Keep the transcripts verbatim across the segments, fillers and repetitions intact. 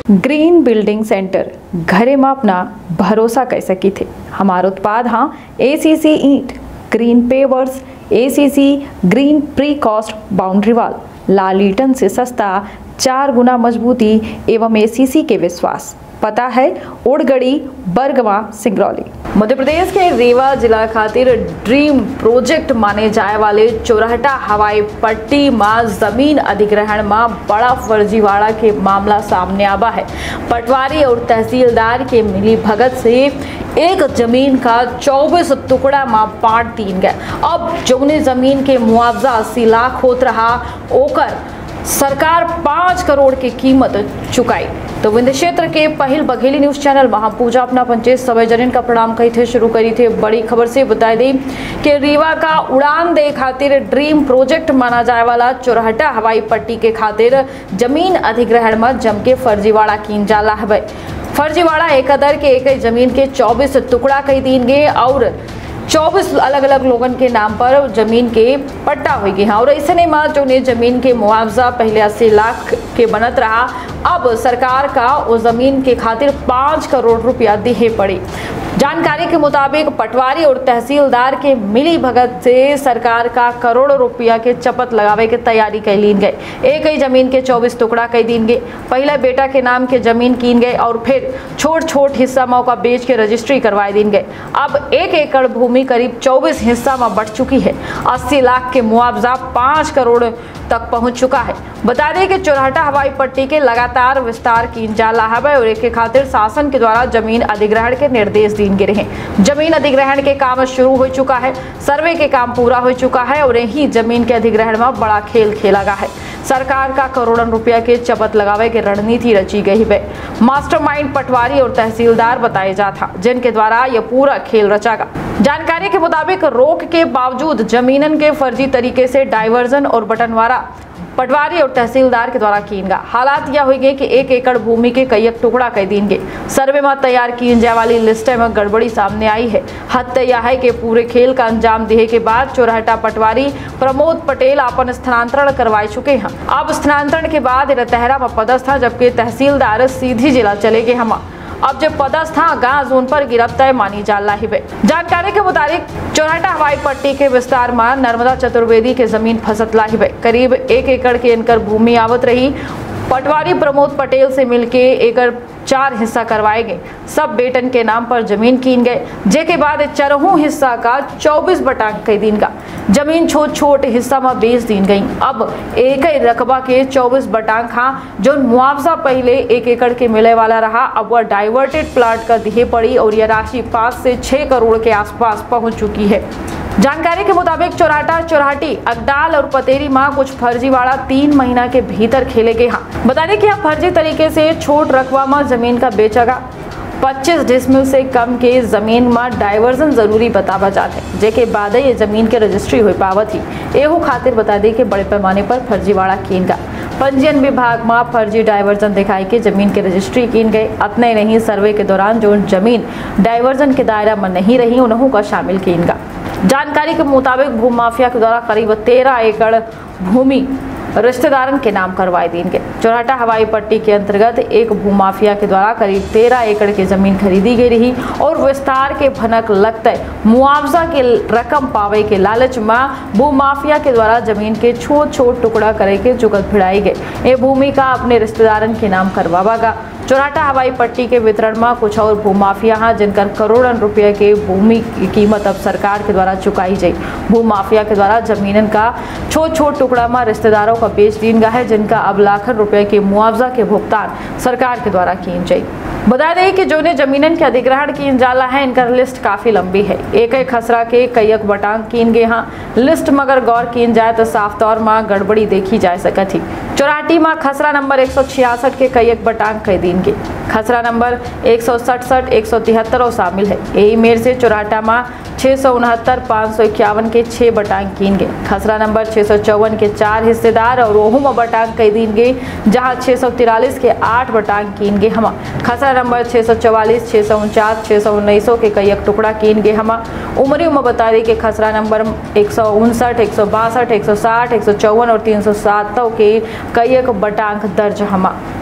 Green building centre घरे में अपना भरोसा कर सकी थे। हमारा उत्पाद हाँ एसीसी ईंट, green pavers, ACC green precast boundary wall, लाल ईटन से सस्ता, चार गुना मजबूती एवं एसीसी के विश्वास। पता है ओड़गड़ी, बरगवा, सिंगरौली। मध्य प्रदेश के रीवा जिला खातिर ड्रीम प्रोजेक्ट माने जाए वाले चोरहटा हवाई पट्टी में जमीन अधिग्रहण में बड़ा फर्जीवाड़ा के मामला सामने आवा है। पटवारी और तहसीलदार के मिली भगत से एक जमीन का चौबीस टुकड़ा में बांट दीन गए। अब जौने जमीन के मुआवजा अस्सी लाख होत रहा, ओकर सरकार पाँच करोड़ की कीमत चुकाई। तो विंध्य क्षेत्र के पहल बघेली न्यूज चैनल महापूजा अपना पंचायत सभा जनिन का प्रणाम कही थे शुरू करी थे। बड़ी खबर से बता दें कि रीवा का उड़ान दे खातिर ड्रीम प्रोजेक्ट माना जाए वाला चोरहटा हवाई पट्टी के खातिर जमीन अधिग्रहण में जम के फर्जीवाड़ा कीन जाला है। फर्जीवाड़ा एक अदर के एक जमीन के चौबीस टुकड़ा कही दीन गे और चौबीस अलग अलग लोगन के नाम पर जमीन के पट्टा हुई गई। और ऐसे नहीं मार जो ने जमीन के मुआवजा पहले अस्सी लाख के बनत रहा, अब सरकार का उस जमीन के खातिर पाँच करोड़ रुपया दिए पड़ी। जानकारी के मुताबिक पटवारी और तहसीलदार के मिली भगत से सरकार का करोड़ों रुपया के चपत लगावे के तैयारी कैलीन गए। एक ही जमीन के चौबीस टुकड़ा कई दिन गए। पहले बेटा के नाम के जमीन कीन गए और फिर छोट छोट हिस्सा में का बेच के रजिस्ट्री करवाए दिन गए। अब एक एकड़ भूमि करीब चौबीस हिस्सा में बढ़ चुकी है। अस्सी लाख के मुआवजा पाँच करोड़ तक पहुंच चुका है। बता दें कि चोरहटा हवाई पट्टी के लगातार विस्तार कीन जाला है और एक के खातिर शासन के द्वारा जमीन अधिग्रहण के निर्देश दीन गे रहे। जमीन अधिग्रहण के काम शुरू हो चुका है, सर्वे के काम पूरा हो चुका है और यही जमीन के अधिग्रहण में बड़ा खेल खेला गया है। सरकार का करोड़ों रुपया के चपत लगावे के रणनीति रची गई है। मास्टरमाइंड पटवारी और तहसीलदार बताए जाता, जिनके द्वारा यह पूरा खेल रचा गया। जानकारी के मुताबिक रोक के बावजूद जमीनन के फर्जी तरीके से डाइवर्जन और बंटवारा पटवारी और तहसीलदार के द्वारा कीन गा। हालात यह हुई गए कि एक एकड़ भूमि के कई टुकड़ा कई दिन के सर्वे में तैयार की जाए वाली लिस्ट में गड़बड़ी सामने आई है। हद यह है कि पूरे खेल का अंजाम देने के बाद चोरहटा पटवारी प्रमोद पटेल अपन स्थानांतरण करवाए चुके हैं। अब स्थानांतरण के बाद रतहरा में पदस्थ था, जबकि तहसीलदार सीधी जिला चले गए हम। अब जब पदस्थ था गांव जोन पर गिरफ्तार मानी जा रही है। जानकारी के मुताबिक चोरहटा हवाई पट्टी के विस्तार में नर्मदा चतुर्वेदी के जमीन फसत लाई है। करीब एक एकड़ के इनकर भूमि आवत रही। पटवारी प्रमोद पटेल से मिलके एकड़ चार हिस्सा करवाए गए। सब बेटन के नाम पर जमीन कीन गए, जेके बाद चरहू हिस्सा का चौबीस बटांग कई दिन का जमीन छोट छोट हिस्सा में बेच दी गई। अब एक ही रकबा के चौबीस बटांग हाँ जो मुआवजा पहले एक एकड़ के मिले वाला रहा, अब वह डाइवर्टेड प्लाट का दिए पड़ी और यह राशि पाँच से छह करोड़ के आसपास पहुंच चुकी है। जानकारी के मुताबिक चोरहटा, चोरहटी, अगडाल और पतेरी में कुछ फर्जीवाड़ा तीन महीना के भीतर खेले गए। हाँ बता दें कि यह फर्जी तरीके से छोट रकबा में जमीन का बेचेगा। पच्चीस डिसमिल से कम के जमीन में डाइवर्जन जरूरी बतावा जाते हैं, जेके बाद ये जमीन के रजिस्ट्री हो पावत ही। एहू खातिर बता दें कि बड़े पैमाने पर फर्जीवाड़ा कीन का पंजीयन विभाग में फर्जी डाइवर्जन दिखाई के जमीन के रजिस्ट्री कीन गए। अतने नहीं सर्वे के दौरान जो जमीन डाइवर्जन के दायरा में नहीं रही उन्हों का शामिल कीन का। जानकारी के मुताबिक भूमाफिया के द्वारा करीब तेरह एकड़ भूमि रिश्तेदारन के नाम करवाए देंगे। चोरहटा हवाई पट्टी के अंतर्गत एक भूमाफिया के द्वारा करीब तेरह एकड़ की जमीन खरीदी गई रही और विस्तार के भनक लगते मुआवजा के रकम पावे के लालच में भूमाफिया के द्वारा जमीन के छोट छोट टुकड़ा करे के जुगत भिड़ाई गए। ये भूमि का अपने रिश्तेदारन के नाम करवावागा। चोरहटा हवाई पट्टी के वितरण में कुछ और भूमाफिया हैं जिनका करोड़ों रुपये के भूमि की कीमत अब सरकार के द्वारा चुकाई जाए। भूमाफिया के द्वारा जमीनन का छोट छोट टुकड़ा में रिश्तेदारों का बेच दीन गया है, जिनका अब लाखों रुपए के मुआवजा के भुगतान सरकार के द्वारा किए जाए। बता दें कि जो ने जमीनन के अधिग्रहण की जाला है, इनका लिस्ट काफी लंबी है। एक एक खसरा के कई बटांग कीन गए हाँ लिस्ट मगर गौर कीन जाए तो साफ तौर में गड़बड़ी देखी जा सकती। चौराटी में खसरा नंबर एक सौ छियासठ के कई बटांग कई दिन के खसरा नंबर एक सौ सड़सठ एक सौ तिहत्तर शामिल है। यही मेर से चौराटा में छः सौ उनहत्तर पाँच सौ इक्यावन के छः बटांग कीन गए। खसरा नंबर छः सौ चौवन के चार हिस्सेदार और ओहू में बटांग कई दिन गए, जहाँ छः सौ तिरालीस के आठ बटांग कीन गए हम। खसरा नंबर छः सौ चवालीस छः सौ उनचास छः सौ उन्नीसों के कई टुकड़ा कीन गए हम। उमरी में बता दें कि खसरा नंबर एक सौ उनसठ एक सौ बासठ एक सौ साठ एक सौ चौवन और तीन सौ सात के कई बटांग दर्ज हम।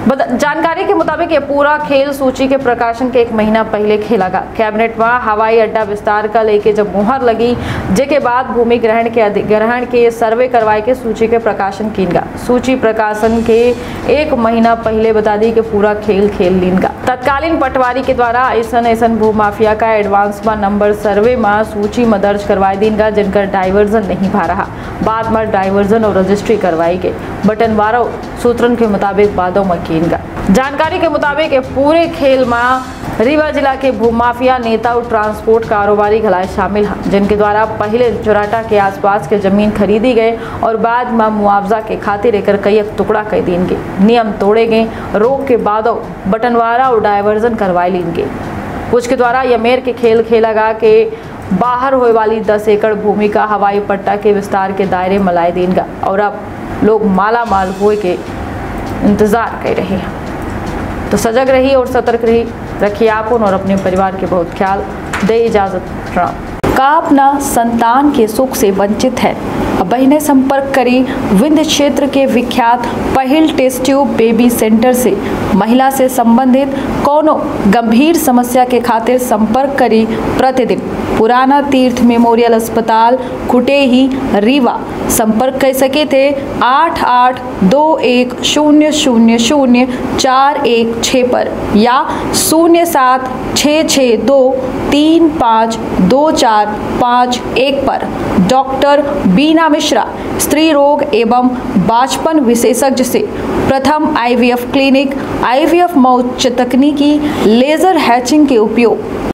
जानकारी के मुताबिक ये पूरा खेल सूची के प्रकाशन के एक महीना पहले खेला गया। कैबिनेट में हवाई अड्डा विस्तार का लेके जब मुहर लगी, जेके बाद भूमि ग्रहण के अधिग्रहण के सर्वे करवाए के सूची के प्रकाशन कीन गा। सूची प्रकाशन के एक महीना पहले बता दी कि पूरा खेल खेल लीन गा। तत्कालीन पटवारी के द्वारा ऐसा ऐसा भू माफिया का एडवांस में नंबर सर्वे में सूची में दर्ज करवाए दीन गा, जिनका डाइवर्जन नहीं भा रहा। बाद में डाइवर्जन और रजिस्ट्री करवाई गई। बटनवारों सूत्रन के मुताबिक बादों में कीन गा। जानकारी के मुताबिक पूरे खेल में रीवा जिला के भूमाफिया नेता और ट्रांसपोर्ट कारोबारी घलाए शामिल हैं, जिनके द्वारा पहले चुराटा के आसपास के जमीन खरीदी गए और बाद में मुआवजा के खातिर एक कई टुकड़ा कर दीन गए। नियम तोड़े गए। रोक के बाद बटनवारा और डाइवर्जन करवाए लीन गए। कुछ के द्वारा यमेर के खेल खेला गा के बाहर होने वाली दस एकड़ भूमि का हवाई पट्टा के विस्तार के दायरे में लाए दीन गा और अब लोग माला माल हुए के इंतजार कर रहे हैं। तो सजग रही और सतर्क रही, रखिए आप और अपने परिवार के बहुत ख्याल। दे इजाजत, प्रणाम। का अपना संतान के सुख से वंचित है? अब बहने संपर्क करी विंध्य क्षेत्र के विख्यात पहिल टेस्ट ट्यूब बेबी सेंटर से। महिला से संबंधित कोनो गंभीर समस्या के खातिर संपर्क करी प्रतिदिन पुराना तीर्थ मेमोरियल अस्पताल कुटेही रीवा। संपर्क कर सके थे आठ आठ दो एक शून्य शून्य शून्य चार एक छः पर या शून्य सात छः छः दो तीन पाँच दो चार पाँच एक पर। डॉक्टर बीना मिश्रा, स्त्री रोग एवं बाचपन विशेषज्ञ से प्रथम आईवीएफ क्लिनिक, आईवीएफ में उच्च तकनीकी लेजर हैचिंग के उपयोग,